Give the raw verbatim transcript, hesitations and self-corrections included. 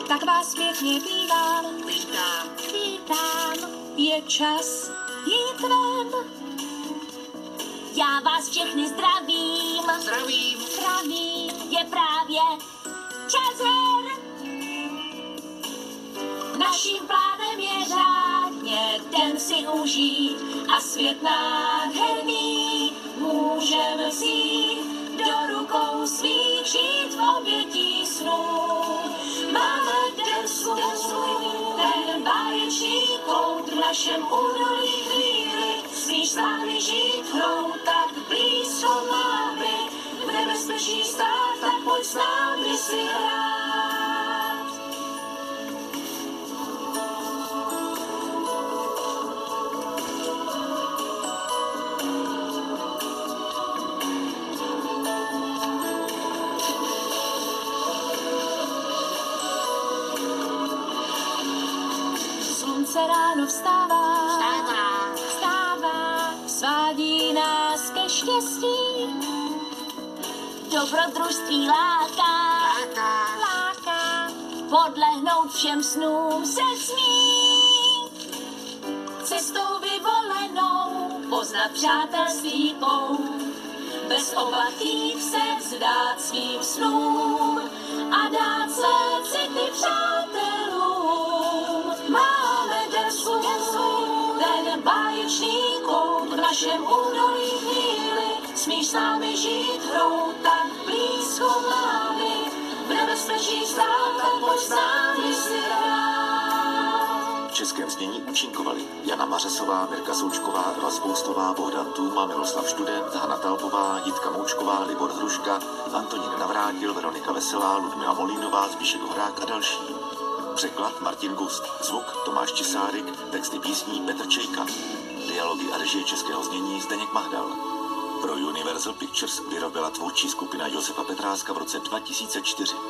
tak vás pěkně vítám. Vítám. Vítám, je čas jít ven. Já vás všechny zdravím. Zdravím. Zdravím, je právě čas her. Naším plánem je řádně den si užít a svět nádherný můžeme vzít do rukou svých, žít v obětí snů. Máme den snů, ten báječný kout v našem údolí chvíli. Smíš s námi žít hrou, tak blízko máme, v nebezpečí stát, tak pojď s námi si hrát. Slunce ráno vstává, Vstává. vstává, svádí nás ke štěstí. Dobrodružství láká, Láká. láká, podlehnout všem snům se smí. Cestou vyvolenou poznat přátelství pout, bez obav jít se vzdát svým snům a dát své city přátelům. Máme den snů, ten báječný kout v našem údolí chvíli. Smíš s námi žít hrou, tak blízko máme, v nebezpečí stát, tak pojď s námi si hrát. V českém znění účinkovali Jana Mařesová, Mirka Součková, Eva Spoustová, Bohdan Tůma, Miloslav Študent, Hana Talbová, Jitka Moučková, Libor Hruška, Antonín Navrátil, Veronika Veselá, Ludmila Molínová, Zbíšek Horák a další. Překlad Martin Gust, zvuk Tomáš Čisárik, texty písní Petr Čejka, dialogy a režie českého znění Zdeněk Mahdal. Pro Universal Pictures vyrobila tvůrčí skupina Josefa Petráska v roce dva tisíce čtyři.